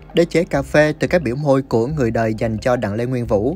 Đế chế cà phê từ các biểu môi của người đời dành cho Đặng Lê Nguyên Vũ.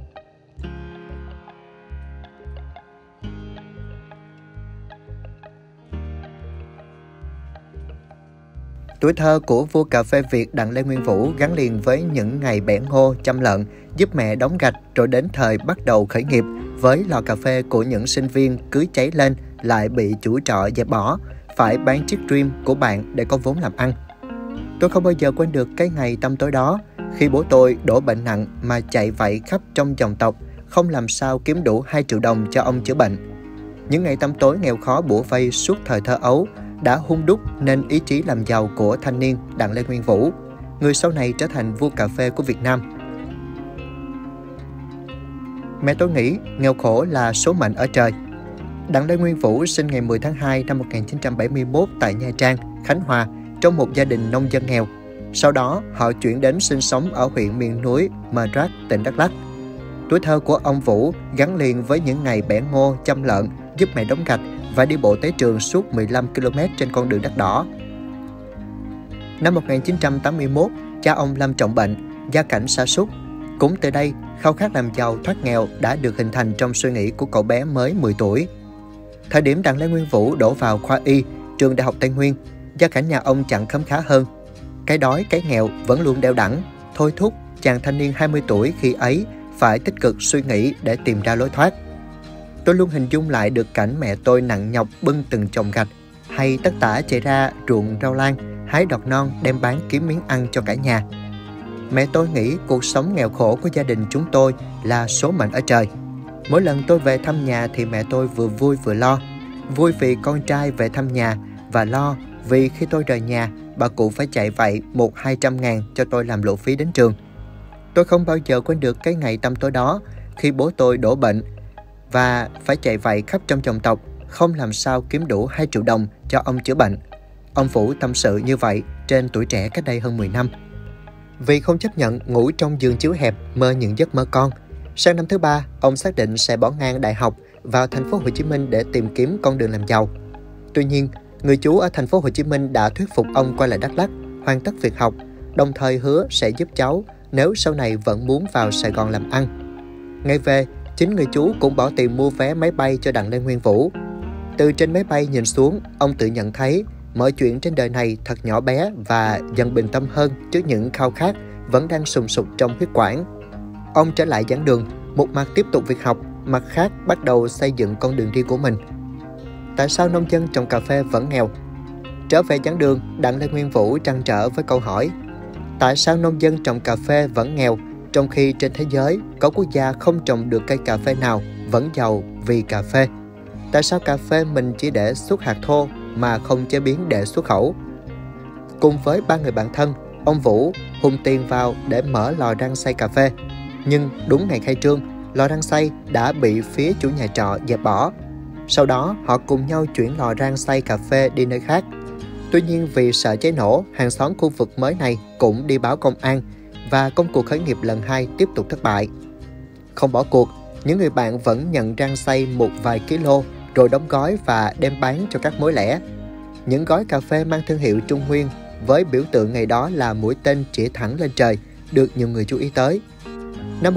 Tuổi thơ của vua cà phê Việt Đặng Lê Nguyên Vũ gắn liền với những ngày bẻ ngô, chăm lợn, giúp mẹ đóng gạch, rồi đến thời bắt đầu khởi nghiệp với lò cà phê của những sinh viên cứ cháy lên lại bị chủ trọ dẹp bỏ, phải bán chiếc Dream của bạn để có vốn làm ăn. Tôi không bao giờ quên được cái ngày tăm tối đó, khi bố tôi đổ bệnh nặng mà chạy vạy khắp trong dòng tộc, không làm sao kiếm đủ 2 triệu đồng cho ông chữa bệnh. Những ngày tăm tối nghèo khó bủa vây suốt thời thơ ấu đã hun đúc nên ý chí làm giàu của thanh niên Đặng Lê Nguyên Vũ, người sau này trở thành vua cà phê của Việt Nam. Mẹ tôi nghĩ nghèo khổ là số mệnh ở trời. Đặng Lê Nguyên Vũ sinh ngày 10 tháng 2 năm 1971 tại Nha Trang, Khánh Hòa, trong một gia đình nông dân nghèo. Sau đó, họ chuyển đến sinh sống ở huyện miền núi Madrak, tỉnh Đắk Lắk. Tuổi thơ của ông Vũ gắn liền với những ngày bẻ ngô, chăm lợn, giúp mẹ đóng gạch và đi bộ tới trường suốt 15 km trên con đường đất đỏ. Năm 1981, cha ông lâm trọng bệnh, gia cảnh sa sút. Cũng từ đây, khao khát làm giàu thoát nghèo đã được hình thành trong suy nghĩ của cậu bé mới 10 tuổi. Thời điểm Đặng Lê Nguyên Vũ đổ vào khoa Y, trường Đại học Tây Nguyên, gia cảnh nhà ông chẳng khấm khá hơn. Cái đói, cái nghèo vẫn luôn đeo đẳng, thôi thúc chàng thanh niên 20 tuổi khi ấy phải tích cực suy nghĩ để tìm ra lối thoát. Tôi luôn hình dung lại được cảnh mẹ tôi nặng nhọc bưng từng chồng gạch, hay tất tả chạy ra ruộng rau lan, hái đọt non đem bán kiếm miếng ăn cho cả nhà. Mẹ tôi nghĩ cuộc sống nghèo khổ của gia đình chúng tôi là số mệnh ở trời. Mỗi lần tôi về thăm nhà thì mẹ tôi vừa vui vừa lo. Vui vì con trai về thăm nhà và lo vì khi tôi rời nhà, bà cụ phải chạy vạy 100-200 ngàn cho tôi làm lộ phí đến trường. Tôi không bao giờ quên được cái ngày tăm tối đó khi bố tôi đổ bệnh và phải chạy vạy khắp trong dòng tộc, không làm sao kiếm đủ 2 triệu đồng cho ông chữa bệnh. Ông Vũ tâm sự như vậy trên Tuổi Trẻ cách đây hơn 10 năm. Vì không chấp nhận ngủ trong giường chiếu hẹp, mơ những giấc mơ con, sang năm thứ 3, ông xác định sẽ bỏ ngang đại học vào thành phố Hồ Chí Minh để tìm kiếm con đường làm giàu. Tuy nhiên, người chú ở thành phố Hồ Chí Minh đã thuyết phục ông quay lại Đắk Lắk, hoàn tất việc học, đồng thời hứa sẽ giúp cháu nếu sau này vẫn muốn vào Sài Gòn làm ăn. Ngày về, chính người chú cũng bỏ tiền mua vé máy bay cho Đặng Lê Nguyên Vũ. Từ trên máy bay nhìn xuống, ông tự nhận thấy mọi chuyện trên đời này thật nhỏ bé và dần bình tâm hơn trước những khao khát vẫn đang sùng sục trong huyết quản. Ông trở lại giảng đường, một mặt tiếp tục việc học, mặt khác bắt đầu xây dựng con đường đi của mình. Tại sao nông dân trồng cà phê vẫn nghèo? Trở về giảng đường, Đặng Lê Nguyên Vũ trăn trở với câu hỏi: tại sao nông dân trồng cà phê vẫn nghèo, trong khi trên thế giới có quốc gia không trồng được cây cà phê nào vẫn giàu vì cà phê? Tại sao cà phê mình chỉ để xuất hạt thô mà không chế biến để xuất khẩu? Cùng với 3 người bạn thân, ông Vũ hùng tiền vào để mở lò rang xay cà phê. Nhưng đúng ngày khai trương, lò rang xay đã bị phía chủ nhà trọ dẹp bỏ. Sau đó, họ cùng nhau chuyển lò rang xay cà phê đi nơi khác. Tuy nhiên vì sợ cháy nổ, hàng xóm khu vực mới này cũng đi báo công an và công cuộc khởi nghiệp lần 2 tiếp tục thất bại. Không bỏ cuộc, những người bạn vẫn nhận rang xay một vài kg rồi đóng gói và đem bán cho các mối lẻ. Những gói cà phê mang thương hiệu Trung Nguyên với biểu tượng ngày đó là mũi tên chĩa thẳng lên trời được nhiều người chú ý tới. Năm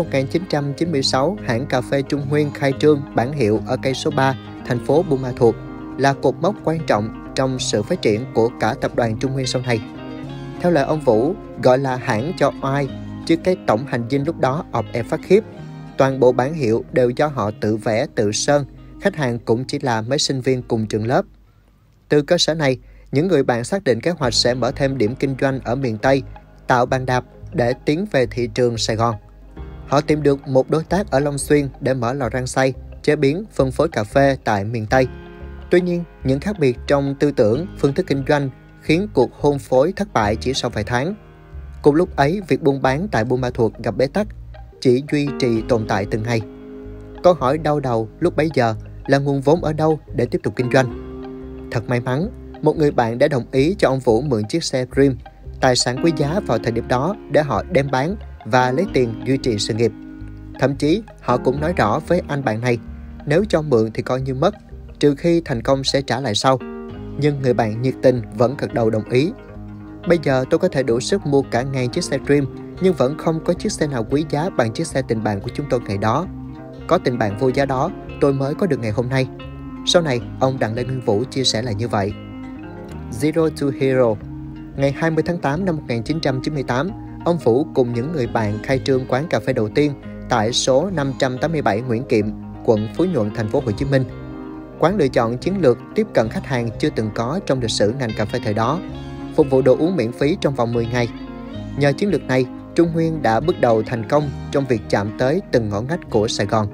1996, hãng cà phê Trung Nguyên khai trương bản hiệu ở cây số 3, thành phố Buôn Ma Thuột, là cột mốc quan trọng trong sự phát triển của cả tập đoàn Trung Nguyên sau này. Theo lời ông Vũ, gọi là hãng cho oai, chứ cái tổng hành dinh lúc đó ọp ẹp phát khiếp. Toàn bộ bản hiệu đều do họ tự vẽ, tự sơn, khách hàng cũng chỉ là mấy sinh viên cùng trường lớp. Từ cơ sở này, những người bạn xác định kế hoạch sẽ mở thêm điểm kinh doanh ở miền Tây, tạo bàn đạp để tiến về thị trường Sài Gòn. Họ tìm được một đối tác ở Long Xuyên để mở lò rang xay, chế biến, phân phối cà phê tại miền Tây. Tuy nhiên, những khác biệt trong tư tưởng, phương thức kinh doanh khiến cuộc hôn phối thất bại chỉ sau vài tháng. Cùng lúc ấy, việc buôn bán tại Buôn Ma Thuột gặp bế tắc, chỉ duy trì tồn tại từng ngày. Câu hỏi đau đầu lúc bấy giờ là nguồn vốn ở đâu để tiếp tục kinh doanh. Thật may mắn, một người bạn đã đồng ý cho ông Vũ mượn chiếc xe Dream, tài sản quý giá vào thời điểm đó để họ đem bán và lấy tiền duy trì sự nghiệp. Thậm chí, họ cũng nói rõ với anh bạn này, nếu cho mượn thì coi như mất, trừ khi thành công sẽ trả lại sau. Nhưng người bạn nhiệt tình vẫn gật đầu đồng ý. Bây giờ tôi có thể đủ sức mua cả ngàn chiếc xe Dream, nhưng vẫn không có chiếc xe nào quý giá bằng chiếc xe tình bạn của chúng tôi ngày đó. Có tình bạn vô giá đó, tôi mới có được ngày hôm nay. Sau này, ông Đặng Lê Nguyên Vũ chia sẻ là như vậy. Zero to Hero. Ngày 20 tháng 8 năm 1998, ông Vũ cùng những người bạn khai trương quán cà phê đầu tiên tại số 587 Nguyễn Kiệm, quận Phú Nhuận, thành phố Hồ Chí Minh. Quán lựa chọn chiến lược tiếp cận khách hàng chưa từng có trong lịch sử ngành cà phê thời đó, phục vụ đồ uống miễn phí trong vòng 10 ngày. Nhờ chiến lược này, Trung Nguyên đã bước đầu thành công trong việc chạm tới từng ngõ ngách của Sài Gòn.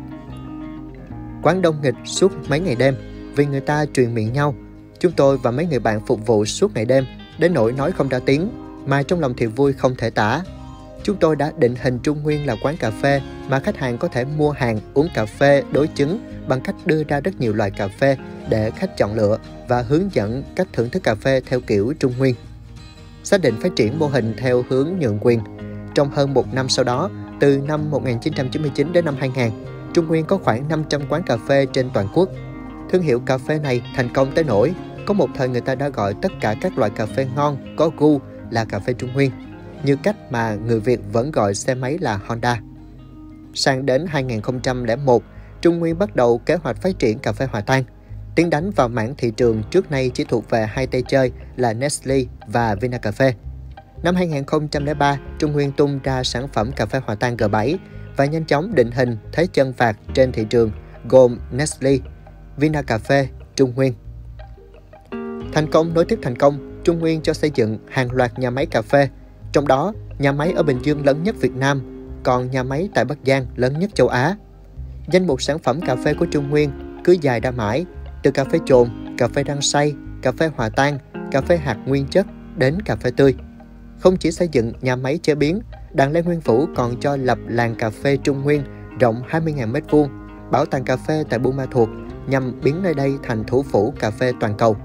Quán đông nghịch suốt mấy ngày đêm, vì người ta truyền miệng nhau. Chúng tôi và mấy người bạn phục vụ suốt ngày đêm, đến nỗi nói không ra tiếng, mà trong lòng thì vui không thể tả. Chúng tôi đã định hình Trung Nguyên là quán cà phê mà khách hàng có thể mua hàng, uống cà phê, đối chứng bằng cách đưa ra rất nhiều loại cà phê để khách chọn lựa và hướng dẫn cách thưởng thức cà phê theo kiểu Trung Nguyên. Xác định phát triển mô hình theo hướng nhượng quyền. Trong hơn một năm sau đó, từ năm 1999 đến năm 2000, Trung Nguyên có khoảng 500 quán cà phê trên toàn quốc. Thương hiệu cà phê này thành công tới nỗi có một thời người ta đã gọi tất cả các loại cà phê ngon, có gu là cà phê Trung Nguyên, như cách mà người Việt vẫn gọi xe máy là Honda. Sang đến 2001, Trung Nguyên bắt đầu kế hoạch phát triển cà phê hòa tan, tiến đánh vào mảng thị trường trước nay chỉ thuộc về hai tay chơi là Nestle và Vinacafe. Năm 2003, Trung Nguyên tung ra sản phẩm cà phê hòa tan G7 và nhanh chóng định hình thế chân vạc trên thị trường gồm Nestle, Vinacafe, Trung Nguyên. Thành công nối tiếp thành công, Trung Nguyên cho xây dựng hàng loạt nhà máy cà phê, trong đó nhà máy ở Bình Dương lớn nhất Việt Nam, còn nhà máy tại Bắc Giang lớn nhất châu Á. Danh mục sản phẩm cà phê của Trung Nguyên cứ dài ra mãi, từ cà phê trồn, cà phê rang xay, cà phê hòa tan, cà phê hạt nguyên chất đến cà phê tươi. Không chỉ xây dựng nhà máy chế biến, Đặng Lê Nguyên Vũ còn cho lập làng cà phê Trung Nguyên rộng 20.000 m2, bảo tàng cà phê tại Buôn Ma Thuột nhằm biến nơi đây thành thủ phủ cà phê toàn cầu.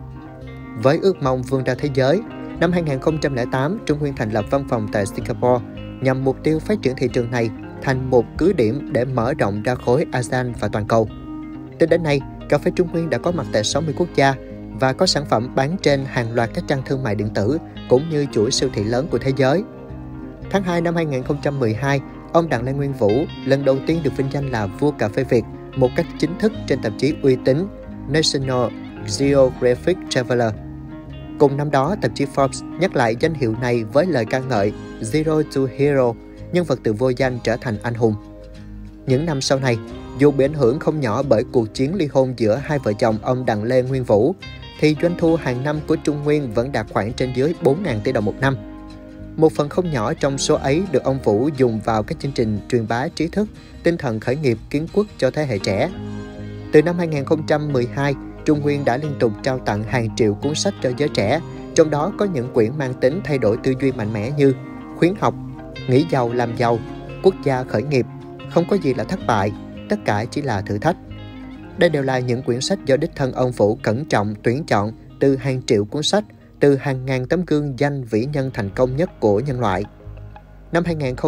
Với ước mong vươn ra thế giới, năm 2008, Trung Nguyên thành lập văn phòng tại Singapore nhằm mục tiêu phát triển thị trường này thành một cứ điểm để mở rộng ra khối ASEAN và toàn cầu. Tính đến nay, cà phê Trung Nguyên đã có mặt tại 60 quốc gia và có sản phẩm bán trên hàng loạt các trang thương mại điện tử cũng như chuỗi siêu thị lớn của thế giới. Tháng 2 năm 2012, ông Đặng Lê Nguyên Vũ lần đầu tiên được vinh danh là vua cà phê Việt một cách chính thức trên tạp chí uy tín National Geographic Traveler. Cùng năm đó, tạp chí Forbes nhắc lại danh hiệu này với lời ca ngợi Zero to Hero, nhân vật từ vô danh trở thành anh hùng. Những năm sau này, dù bị ảnh hưởng không nhỏ bởi cuộc chiến ly hôn giữa hai vợ chồng ông Đặng Lê Nguyên Vũ, thì doanh thu hàng năm của Trung Nguyên vẫn đạt khoảng trên dưới 4.000 tỷ đồng một năm. Một phần không nhỏ trong số ấy được ông Vũ dùng vào các chương trình truyền bá trí thức, tinh thần khởi nghiệp kiến quốc cho thế hệ trẻ. Từ năm 2012, Trung Nguyên đã liên tục trao tặng hàng triệu cuốn sách cho giới trẻ, trong đó có những quyển mang tính thay đổi tư duy mạnh mẽ như Khuyến học, Nghĩ giàu làm giàu, Quốc gia khởi nghiệp, Không có gì là thất bại, Tất cả chỉ là thử thách. Đây đều là những quyển sách do đích thân ông Vũ cẩn trọng tuyển chọn từ hàng triệu cuốn sách, từ hàng ngàn tấm gương danh vĩ nhân thành công nhất của nhân loại. Năm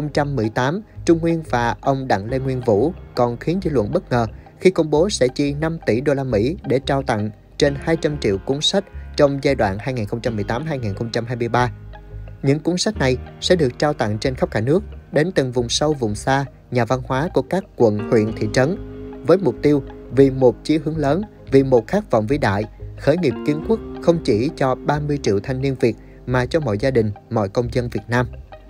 2018, Trung Nguyên và ông Đặng Lê Nguyên Vũ còn khiến dư luận bất ngờ khi công bố sẽ chi 5 tỷ đô la Mỹ để trao tặng trên 200 triệu cuốn sách trong giai đoạn 2018-2023. Những cuốn sách này sẽ được trao tặng trên khắp cả nước, đến từng vùng sâu, vùng xa, nhà văn hóa của các quận, huyện, thị trấn, với mục tiêu vì một chí hướng lớn, vì một khát vọng vĩ đại, khởi nghiệp kiến quốc không chỉ cho 30 triệu thanh niên Việt mà cho mọi gia đình, mọi công dân Việt Nam.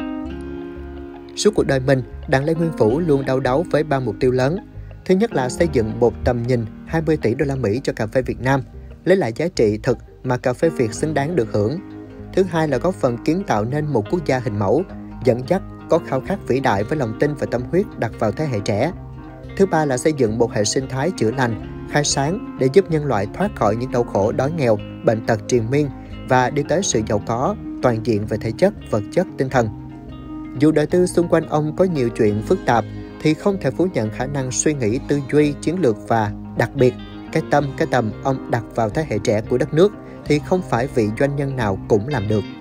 Suốt cuộc đời mình, Đặng Lê Nguyên Vũ luôn đau đáu với 3 mục tiêu lớn. Thứ nhất là xây dựng một tầm nhìn 20 tỷ đô la Mỹ cho cà phê Việt Nam, lấy lại giá trị thực mà cà phê Việt xứng đáng được hưởng. Thứ hai là góp phần kiến tạo nên một quốc gia hình mẫu, dẫn dắt, có khao khát vĩ đại với lòng tin và tâm huyết đặt vào thế hệ trẻ. Thứ ba là xây dựng một hệ sinh thái chữa lành, khai sáng để giúp nhân loại thoát khỏi những đau khổ đói nghèo, bệnh tật triền miên và đi tới sự giàu có, toàn diện về thể chất, vật chất, tinh thần. Dù đời tư xung quanh ông có nhiều chuyện phức tạp, thì không thể phủ nhận khả năng suy nghĩ, tư duy, chiến lược và đặc biệt, cái tâm, cái tầm ông đặt vào thế hệ trẻ của đất nước thì không phải vị doanh nhân nào cũng làm được.